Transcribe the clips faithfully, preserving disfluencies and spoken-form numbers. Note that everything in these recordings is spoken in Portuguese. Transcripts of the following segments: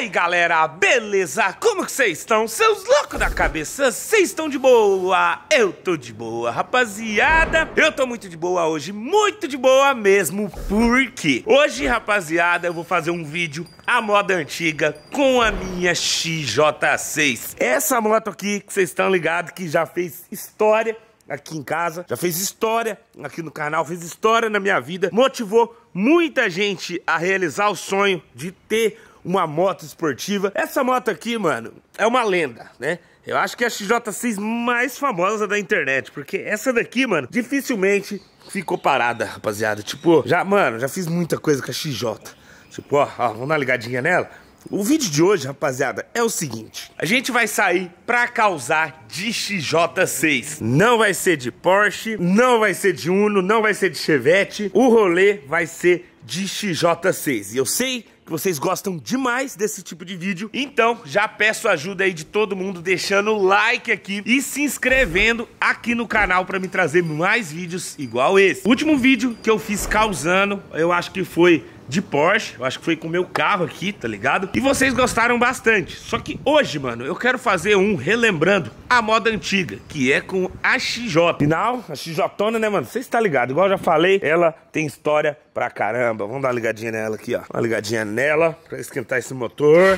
aí galera, beleza? Como que vocês estão? Seus loucos da cabeça, vocês estão de boa? Eu tô de boa, rapaziada. Eu tô muito de boa hoje, muito de boa mesmo. Porque hoje, rapaziada, eu vou fazer um vídeo à moda antiga com a minha X J seis. Essa moto aqui que vocês estão ligados que já fez história aqui em casa, já fez história aqui no canal, fez história na minha vida, motivou muita gente a realizar o sonho de ter uma moto esportiva. Essa moto aqui, mano, é uma lenda, né? Eu acho que é a X J seis mais famosa da internet, porque essa daqui, mano, dificilmente ficou parada, rapaziada. Tipo, já, mano, já fiz muita coisa com a X J. Tipo, ó, ó, vamos dar uma ligadinha nela. O vídeo de hoje, rapaziada, é o seguinte: a gente vai sair pra causar de X J seis. Não vai ser de Porsche, não vai ser de Uno, não vai ser de Chevette. O rolê vai ser de X J seis. E eu sei que vocês gostam demais desse tipo de vídeo, então já peço ajuda aí de todo mundo, deixando o like aqui e se inscrevendo aqui no canal pra me trazer mais vídeos igual esse. O último vídeo que eu fiz causando, eu acho que foi de Porsche, eu acho que foi com o meu carro aqui, tá ligado? E vocês gostaram bastante. Só que hoje, mano, eu quero fazer um relembrando a moda antiga, que é com a X J. Afinal, a X J, né, mano? Vocês estão ligados, igual eu já falei, ela tem história pra caramba. Vamos dar uma ligadinha nela aqui, ó. Uma ligadinha nela pra esquentar esse motor.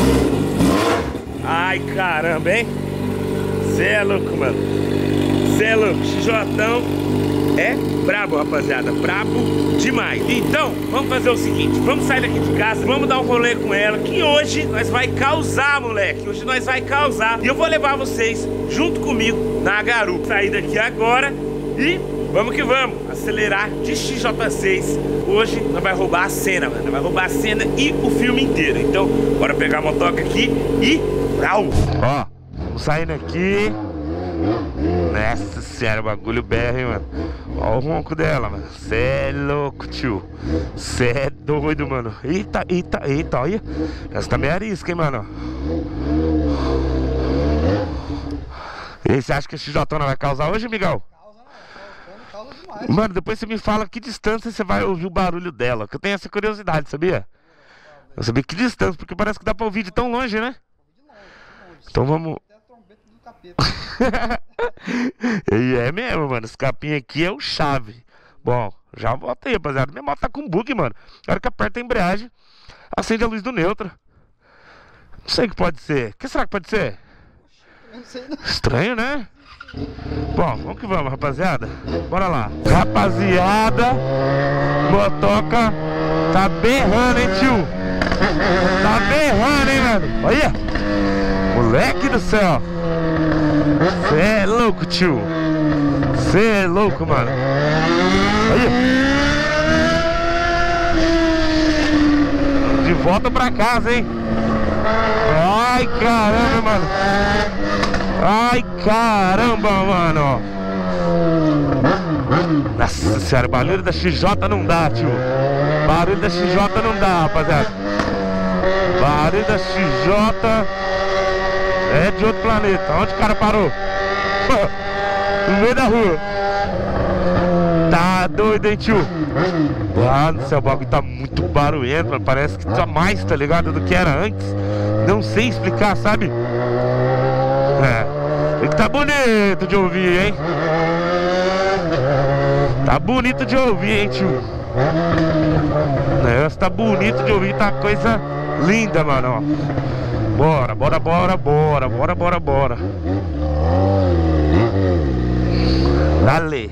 Ai, caramba, hein? Cê é louco, mano. Cê é louco, X J é brabo, rapaziada, brabo demais. Então, vamos fazer o seguinte, vamos sair daqui de casa, vamos dar um rolê com ela, que hoje nós vai causar, moleque. Hoje nós vai causar. E eu vou levar vocês junto comigo na garupa. Sair daqui agora e vamos que vamos acelerar de X J seis. Hoje nós vai roubar a cena, mano. Nós vai roubar a cena e o filme inteiro. Então, bora pegar a motoca aqui e brau. Ó, vamos saindo aqui. Nossa senhora, o bagulho berra, hein, mano. Ó o ronco dela, mano. Cê é louco, tio. Cê é doido, mano. Eita, eita, eita, olha. Essa também é arisca, hein, mano. E aí, você acha que a X J vai causar hoje, Miguel? Causa, não. Causa demais. Mano, depois você me fala que distância você vai ouvir o barulho dela, que eu tenho essa curiosidade, sabia? Eu sabia que distância, porque parece que dá pra ouvir de tão longe, né? Então vamos... E é mesmo, mano. Esse capinha aqui é o chave. Bom, já voltei, rapaziada. Minha moto tá com bug, mano. Na hora que aperta a embreagem, acende a luz do neutro. Não sei o que pode ser. O que será que pode ser? Não sei, não. Estranho, né? Bom, vamos que vamos, rapaziada. Bora lá. Rapaziada, motoca tá berrando, hein, tio? Tá berrando, hein, mano? Olha, moleque do céu. Cê é louco, tio. Cê é louco, mano. Aí. De volta pra casa, hein. Ai, caramba, mano. Ai, caramba, mano. Nossa senhora, barulho da X J não dá, tio. Barulho da X J não dá, rapaziada. Barulho da X J é de outro planeta. Onde o cara parou? No meio da rua. Tá doido, hein, tio? Ah, no céu, o bagulho tá muito barulhento, mano. Parece que tá mais, tá ligado, do que era antes. Não sei explicar, sabe? É, e que tá bonito de ouvir, hein? Tá bonito de ouvir, hein, tio? Nossa, tá bonito de ouvir, tá coisa linda, mano, ó. Bora, bora, bora, bora, bora, bora, bora. Dale.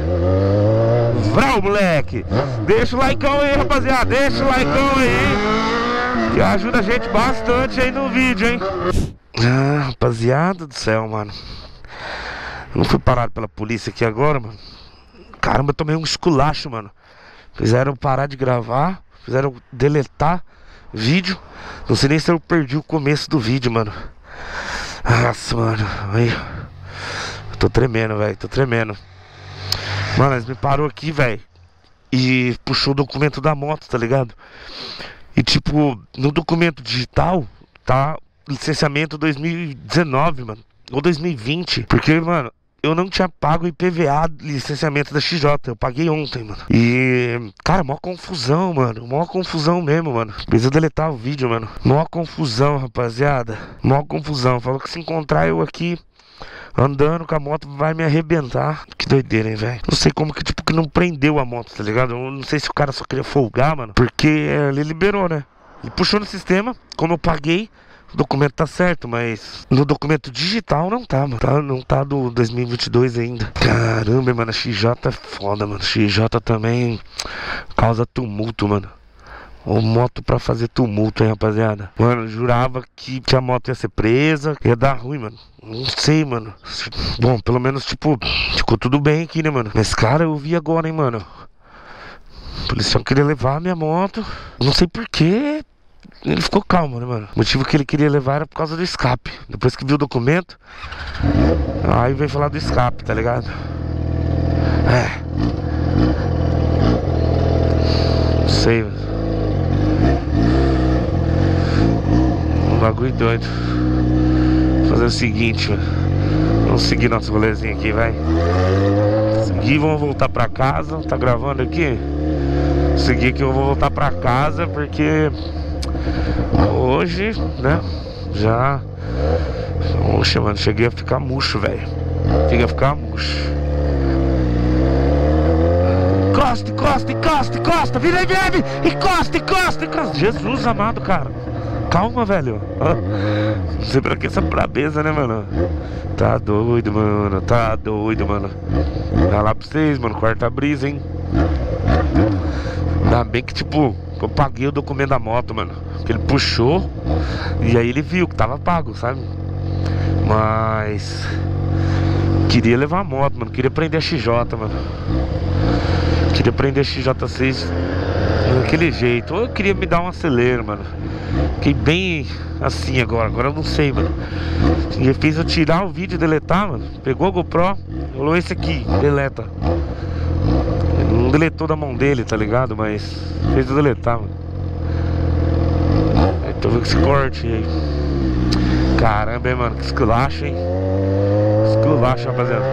Vrau, moleque. Deixa o likeão aí, rapaziada. Deixa o likeão aí, que ajuda a gente bastante aí no vídeo, hein. Ah, rapaziada do céu, mano. Eu não fui parado pela polícia aqui agora, mano. Caramba, eu tomei um esculacho, mano. Fizeram parar de gravar, fizeram deletar vídeo. Não sei nem se eu perdi o começo do vídeo, mano. Nossa, mano. Aí. Eu tô tremendo, velho. Tô tremendo. Mano, eles me parou aqui, velho, e puxou o documento da moto, tá ligado? E tipo, no documento digital tá licenciamento dois mil e dezenove, mano. Ou dois mil e vinte. Porque, mano, eu não tinha pago o I P V A, licenciamento da X J. Eu paguei ontem, mano. E, cara, mó confusão, mano. Mó confusão mesmo, mano. Preciso deletar o vídeo, mano. Mó confusão, rapaziada. Mó confusão. Falou que se encontrar eu aqui andando com a moto vai me arrebentar. Que doideira, hein, velho. Não sei como que, tipo, que não prendeu a moto, tá ligado? Eu não sei se o cara só queria folgar, mano. Porque ele liberou, né? Ele puxou no sistema, como eu paguei, o documento tá certo, mas no documento digital não tá, mano. Tá, não tá do dois mil e vinte e dois ainda. Caramba, mano, a X J é foda, mano. X J também causa tumulto, mano. Ou moto pra fazer tumulto, hein, rapaziada. Mano, eu jurava que, que a moto ia ser presa, ia dar ruim, mano. Não sei, mano. Bom, pelo menos, tipo, ficou tudo bem aqui, né, mano. Mas, cara, eu vi agora, hein, mano. O policial queria levar a minha moto. Não sei porquê. Ele ficou calmo, né, mano? O motivo que ele queria levar era por causa do escape. Depois que viu o documento, aí veio falar do escape, tá ligado? É. Não sei, mano. Um bagulho doido. Vou fazer o seguinte, mano. Vamos seguir nosso rolezinho aqui, vai. Seguir, vamos voltar pra casa. Tá gravando aqui? Seguir que eu vou voltar pra casa porque hoje, né, já... Oxe, mano, cheguei a ficar murcho, velho. Cheguei a ficar murcho. Encosta, encosta, encosta, encosta. Vira M M, encosta, encosta, encosta. Jesus amado, cara. Calma, velho. Não sei pra que essa brabeza, né, mano? Tá doido, mano. Tá doido, mano. Dá lá pra vocês, mano. Quarta brisa, hein? Ainda bem que, tipo, eu paguei o documento da moto, mano. Que ele puxou e aí ele viu que tava pago, sabe? Mas queria levar a moto, mano. Queria prender a X J, mano. Queria prender a X J seis daquele jeito. Ou eu queria me dar um acelero, mano. Fiquei bem assim agora. Agora eu não sei, mano. Ele fez eu tirar o vídeo e deletar, mano. Pegou a GoPro, falou esse aqui, deleta. Não deletou da mão dele, tá ligado? Mas fez eu deletar, mano. Tô vendo esse corte aí. Caramba, hein, mano. Que esculacho, hein? Esculacho, rapaziada.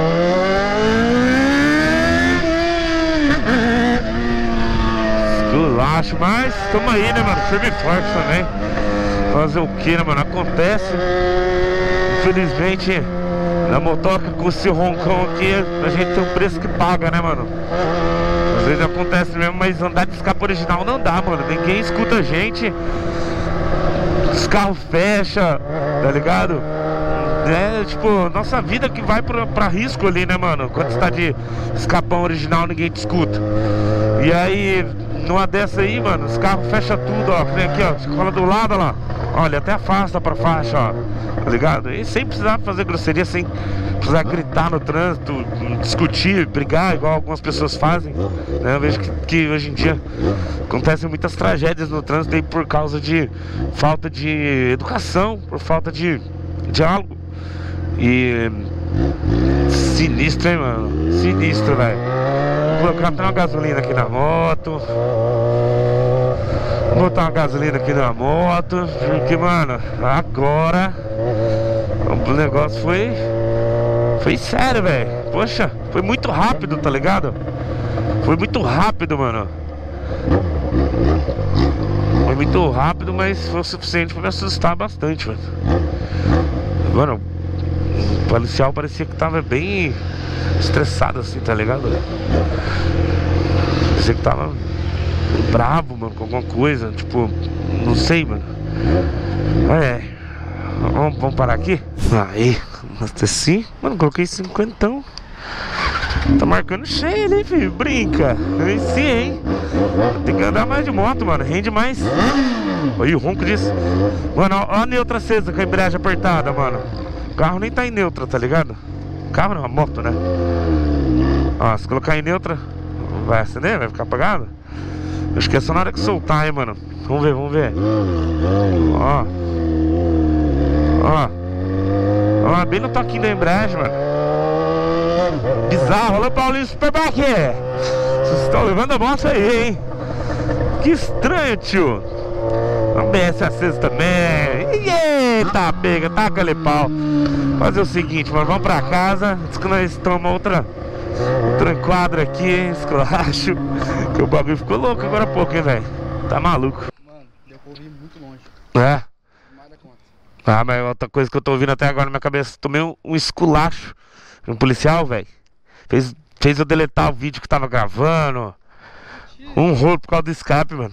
Esculacho, mas tamo aí, né, mano? Firme e forte também. Fazer o que, né, mano? Acontece. Infelizmente, na motoca com esse roncão aqui, a gente tem um preço que paga, né, mano? Às vezes acontece mesmo, mas andar de escape original não dá, mano. Ninguém escuta a gente. Os carros fecham, tá ligado? É, tipo, nossa vida que vai pra, pra risco ali, né, mano? Quando você tá de escapão original, ninguém te escuta. E aí, numa dessa aí, mano, os carros fecham tudo, ó. Vem aqui, ó, você cola do lado, ó lá. Olha, até afasta pra faixa, ó. Tá ligado? E sem precisar fazer grosseria, sem precisar gritar no trânsito, discutir, brigar, igual algumas pessoas fazem, né? Eu vejo que, que hoje em dia acontecem muitas tragédias no trânsito aí por causa de falta de educação, por falta de diálogo. E sinistro, hein, mano? Sinistro, velho. Vou colocar até uma gasolina aqui na moto. Vou botar uma gasolina aqui na moto. Porque, mano, agora o negócio foi Foi sério, velho. Poxa, foi muito rápido, tá ligado? Foi muito rápido, mano. Foi muito rápido, mas foi o suficiente pra me assustar bastante, mano. Mano, o policial parecia que tava bem estressado assim, tá ligado? Parecia que tava bravo, mano, com alguma coisa. Tipo, não sei, mano. É. Vamos, vamos parar aqui? Aí, assim. Mano, coloquei cinquentão. Tá marcando cheio ali, filho. Brinca. Aí sim, hein? Tem que andar mais de moto, mano. Rende mais. Aí o ronco disso. Mano, ó, ó a neutra acesa com a embreagem apertada, mano. O carro nem tá em neutra, tá ligado? O carro não, a moto, né? Ó, se colocar em neutra, vai acender? Vai ficar apagado? Acho que é só na hora que soltar, hein, mano. Vamos ver, vamos ver. Ó. Ó. Ó, bem no toquinho da embreagem, mano. Bizarro. Alô, Paulinho Superbike. Vocês estão levando a moto aí, hein? Que estranho, tio. B S aceso também. Eita, pega, taca ali pau. Fazer o seguinte, mano, vamos pra casa. Diz que nós tomamos outra, outra enquadra aqui, esculacho. Que o bagulho ficou louco agora há pouco, hein, velho. Tá maluco. Mano, deu pra ouvir muito longe. É? Mais da conta. Ah, mas outra coisa que eu tô ouvindo até agora na minha cabeça, tomei um, um esculacho. Um policial, velho. Fez, fez eu deletar o vídeo que tava gravando. Um rolo por causa do escape, mano.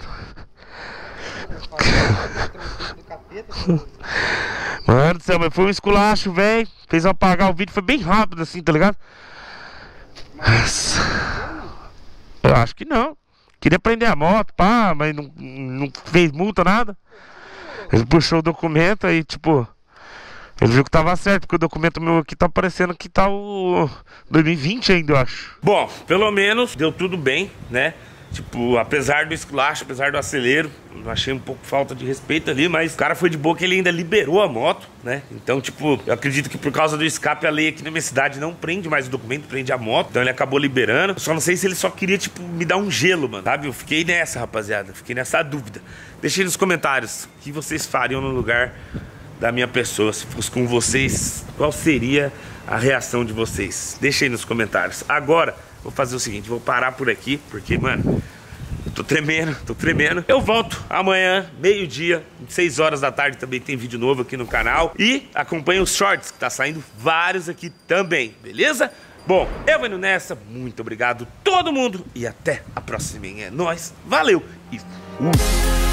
Mano do céu, mas foi um esculacho, velho. Fez eu apagar o vídeo, foi bem rápido assim, tá ligado? Nossa. Eu acho que não. Queria prender a moto, pá, mas não, não fez multa, nada. Ele puxou o documento aí, tipo, ele viu que tava certo, porque o documento meu aqui tá parecendo que tá o dois mil e vinte ainda, eu acho. Bom, pelo menos deu tudo bem, né? Tipo, apesar do esculacho, apesar do acelero, eu achei um pouco falta de respeito ali, mas o cara foi de boa que ele ainda liberou a moto, né? Então, tipo, eu acredito que por causa do escape, a lei aqui na minha cidade não prende mais o documento, prende a moto. Então ele acabou liberando. Eu só não sei se ele só queria, tipo, me dar um gelo, mano, sabe? Eu fiquei nessa, rapaziada, fiquei nessa dúvida. Deixei nos comentários o que vocês fariam no lugar da minha pessoa. Se fosse com vocês, qual seria a reação de vocês? Deixa aí nos comentários. Agora, vou fazer o seguinte, vou parar por aqui, porque, mano, eu tô tremendo, tô tremendo. Eu volto amanhã, meio-dia, seis horas da tarde, também tem vídeo novo aqui no canal. E acompanha os shorts, que tá saindo vários aqui também, beleza? Bom, eu vou indo nessa, muito obrigado todo mundo e até a próxima. É nóis, valeu e fui!